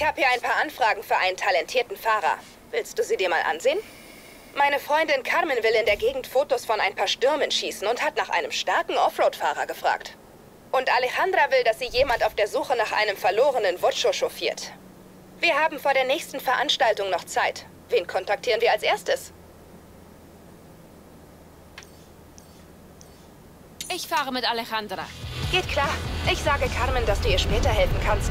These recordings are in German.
habe hier ein paar Anfragen für einen talentierten Fahrer. Willst du sie dir mal ansehen? Meine Freundin Carmen will in der Gegend Fotos von ein paar Stürmen schießen und hat nach einem starken Offroad-Fahrer gefragt. Und Alejandra will, dass sie jemand auf der Suche nach einem verlorenen Vocho chauffiert. Wir haben vor der nächsten Veranstaltung noch Zeit. Wen kontaktieren wir als erstes? Ich fahre mit Alejandra. Geht klar. Ich sage Carmen, dass du ihr später helfen kannst.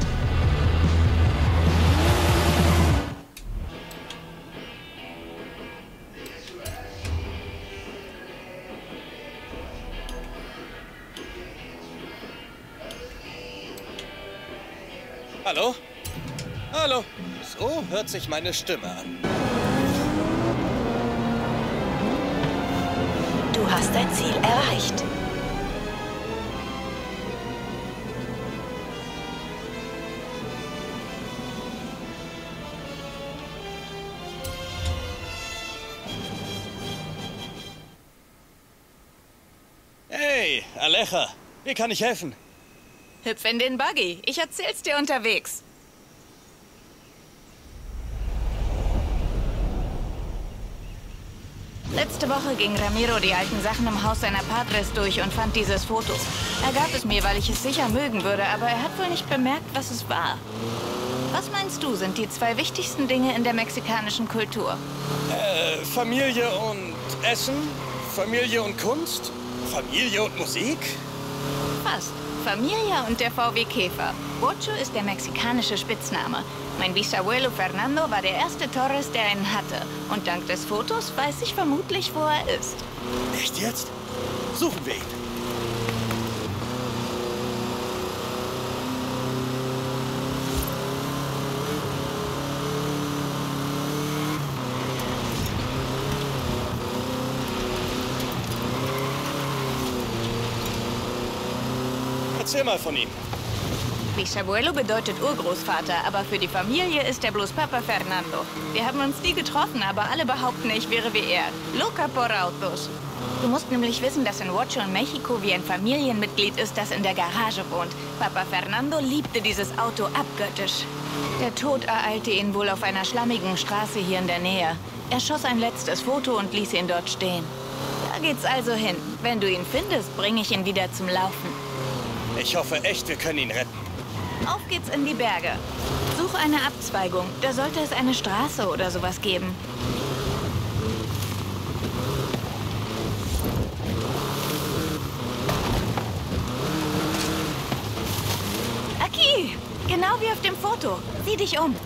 Hallo? Hallo? So hört sich meine Stimme an. Du hast dein Ziel erreicht. Hey, Aleja, wie kann ich helfen? Hüpf in den Buggy. Ich erzähl's dir unterwegs. Letzte Woche ging Ramiro die alten Sachen im Haus seiner Padres durch und fand dieses Foto. Er gab es mir, weil ich es sicher mögen würde, aber er hat wohl nicht bemerkt, was es war. Was meinst du, sind die 2 wichtigsten Dinge in der mexikanischen Kultur? Familie und Essen? Familie und Kunst? Familie und Musik? Fast. Familia und der VW Käfer. Vocho ist der mexikanische Spitzname. Mein Bisabuelo Fernando war der erste Torres, der einen hatte. Und dank des Fotos weiß ich vermutlich, wo er ist. Echt jetzt? Suchen wir ihn. Erzähl mal von ihm. Bisabuelo bedeutet Urgroßvater, aber für die Familie ist er bloß Papa Fernando. Wir haben uns nie getroffen, aber alle behaupten, ich wäre wie er. Loca por autos. Du musst nämlich wissen, dass in Vocho in Mexiko wie ein Familienmitglied ist, das in der Garage wohnt. Papa Fernando liebte dieses Auto abgöttisch. Der Tod ereilte ihn wohl auf einer schlammigen Straße hier in der Nähe. Er schoss ein letztes Foto und ließ ihn dort stehen. Da geht's also hin. Wenn du ihn findest, bringe ich ihn wieder zum Laufen. Ich hoffe echt, wir können ihn retten. Auf geht's in die Berge. Such eine Abzweigung. Da sollte es eine Straße oder sowas geben. Aki! Genau wie auf dem Foto. Sieh dich um.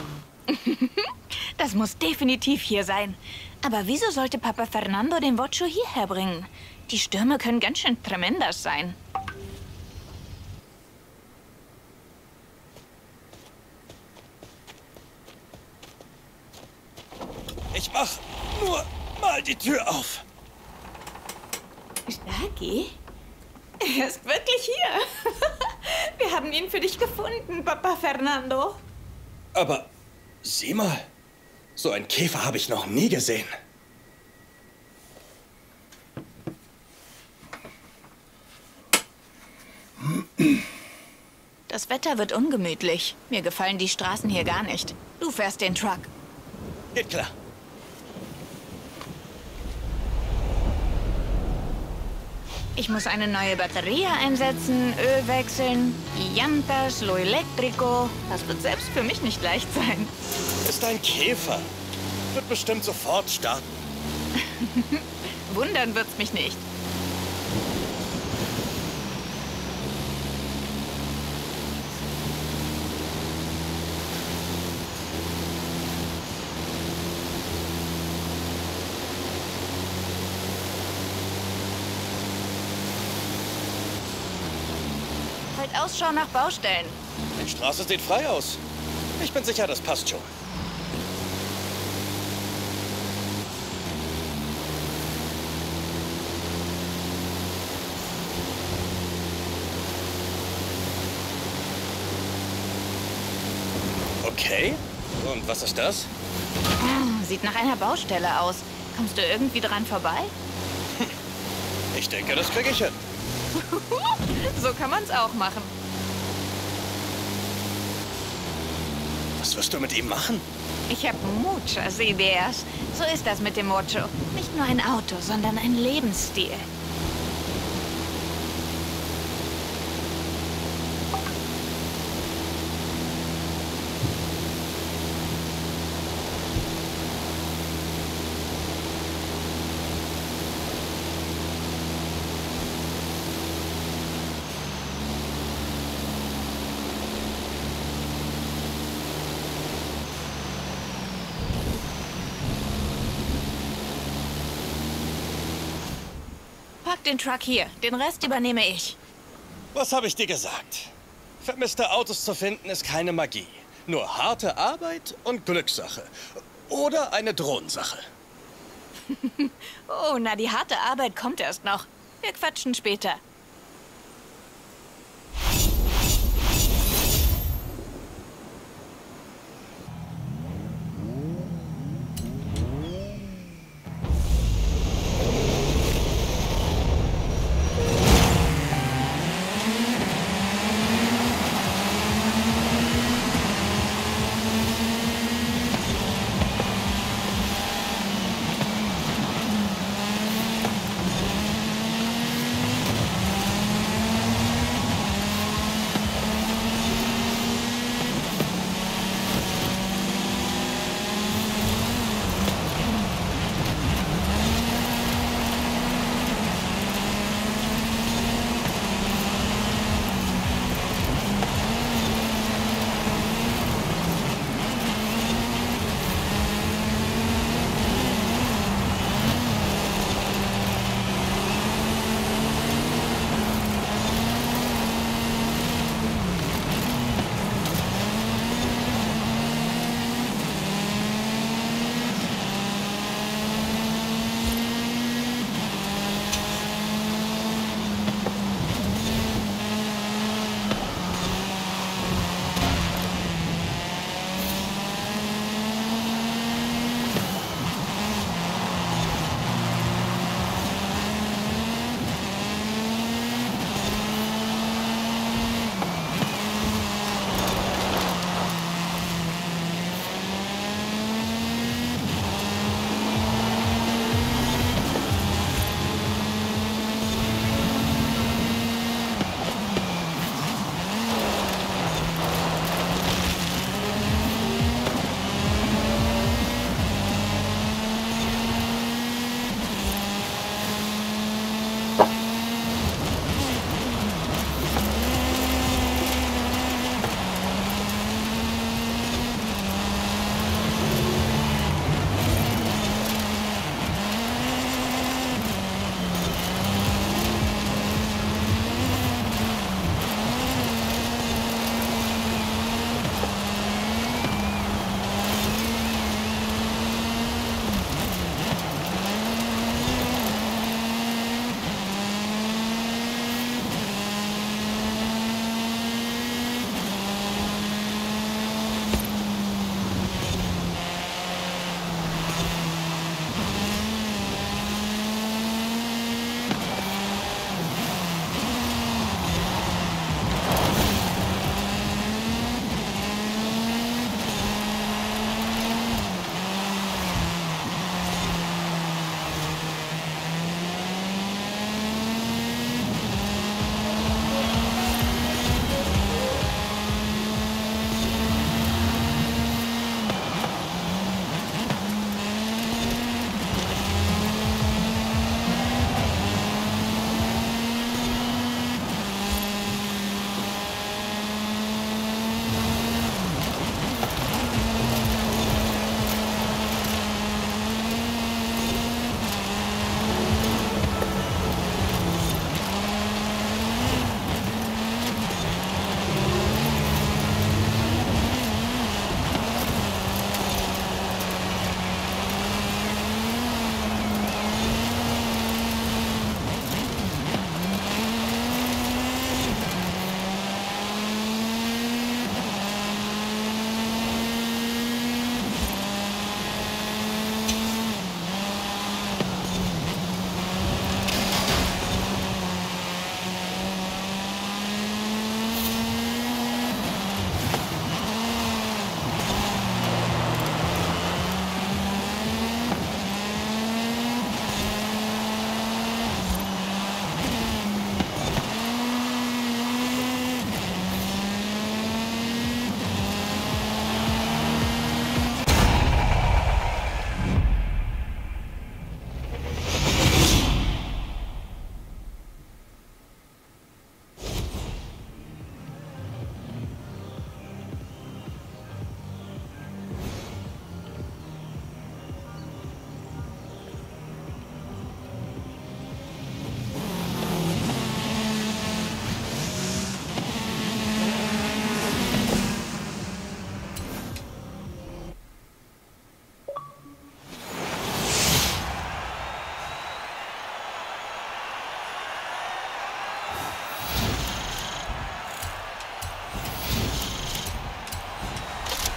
Das muss definitiv hier sein. Aber wieso sollte Papa Fernando den Vocho hierher bringen? Die Stürme können ganz schön tremendas sein. Ich mach nur mal die Tür auf. Starky? Er ist wirklich hier. Wir haben ihn für dich gefunden, Papa Fernando. Aber sieh mal, so einen Käfer habe ich noch nie gesehen. Das Wetter wird ungemütlich. Mir gefallen die Straßen hier gar nicht. Du fährst den Truck. Geht klar. Ich muss eine neue Batterie einsetzen, Öl wechseln, die Llantas, lo eléctrico. Das wird selbst für mich nicht leicht sein. Ist ein Käfer. Wird bestimmt sofort starten. Wundern wird's mich nicht. Halt Ausschau nach Baustellen. Die Straße sieht frei aus. Ich bin sicher, das passt schon. Okay. Und was ist das? Sieht nach einer Baustelle aus. Kommst du irgendwie dran vorbei? Ich denke, das kriege ich hin. So kann man's auch machen. Was wirst du mit ihm machen? Ich habe muchas ideas. So ist das mit dem Mocho. Nicht nur ein Auto, sondern ein Lebensstil. Park den Truck hier. Den Rest übernehme ich. Was habe ich dir gesagt? Vermisste Autos zu finden ist keine Magie. Nur harte Arbeit und Glückssache. Oder eine Drohnensache. Oh, na, die harte Arbeit kommt erst noch. Wir quatschen später.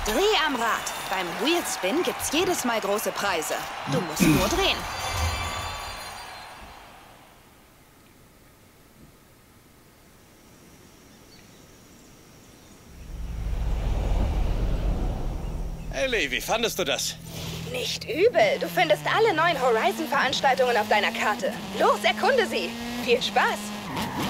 Dreh am Rad. Beim Wheelspin gibt's jedes Mal große Preise. Du musst nur drehen. Ellie, wie fandest du das? Nicht übel. Du findest alle neuen Horizon-Veranstaltungen auf deiner Karte. Los, erkunde sie. Viel Spaß.